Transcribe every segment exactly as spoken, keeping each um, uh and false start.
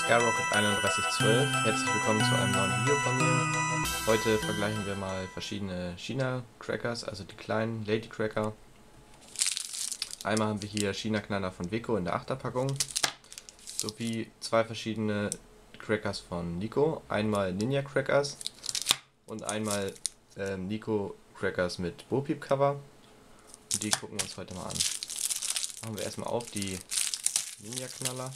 Skyrocket einunddreißig zwölf. Herzlich willkommen zu einem neuen Video von mir. Heute vergleichen wir mal verschiedene China Crackers, also die kleinen Lady Cracker. Einmal haben wir hier China Knaller von Weco in der achter Packung, sowie zwei verschiedene Crackers von Nico. Einmal Ninja Crackers und einmal ähm, Nico Crackers mit Bo Peep Cover. Und die gucken wir uns heute mal an. Machen wir erstmal auf die Ninja Knaller.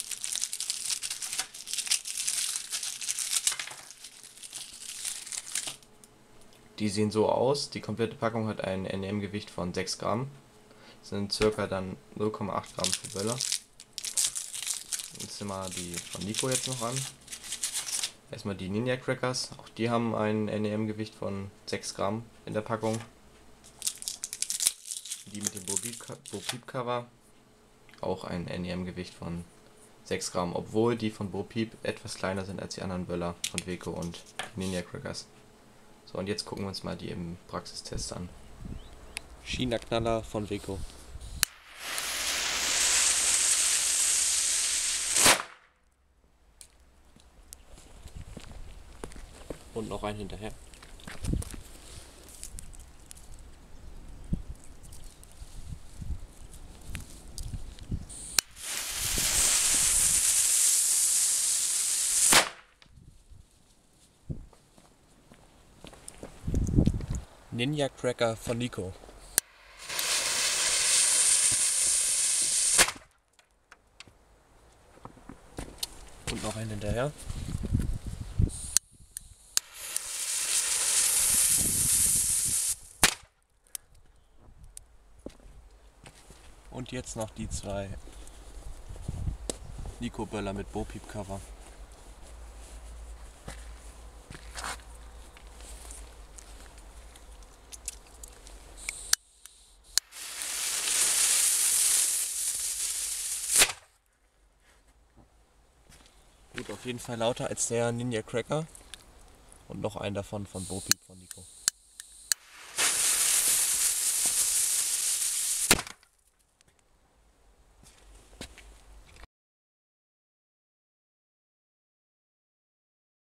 Die sehen so aus. Die komplette Packung hat ein N M-Gewicht von sechs Gramm. Das sind circa dann null Komma acht Gramm pro Böller. Jetzt sehen wir die von Nico jetzt noch an. Erstmal die Ninja Crackers. Auch die haben ein N M-Gewicht von sechs Gramm in der Packung. Die mit dem Bo Peep Cover. Auch ein N M-Gewicht von sechs Gramm. Obwohl die von Bo Peep etwas kleiner sind als die anderen Böller von Weco und Ninja Crackers. So, und jetzt gucken wir uns mal die im Praxistest an. China Knaller von Weco. Und noch ein hinterher. Ninja Cracker von Nico. Und noch ein hinterher. Und jetzt noch die zwei Nico Böller mit Bo Peep Cover. Gut, auf jeden Fall lauter als der Ninja Cracker. Und noch einen davon von Bo Peep von Nico.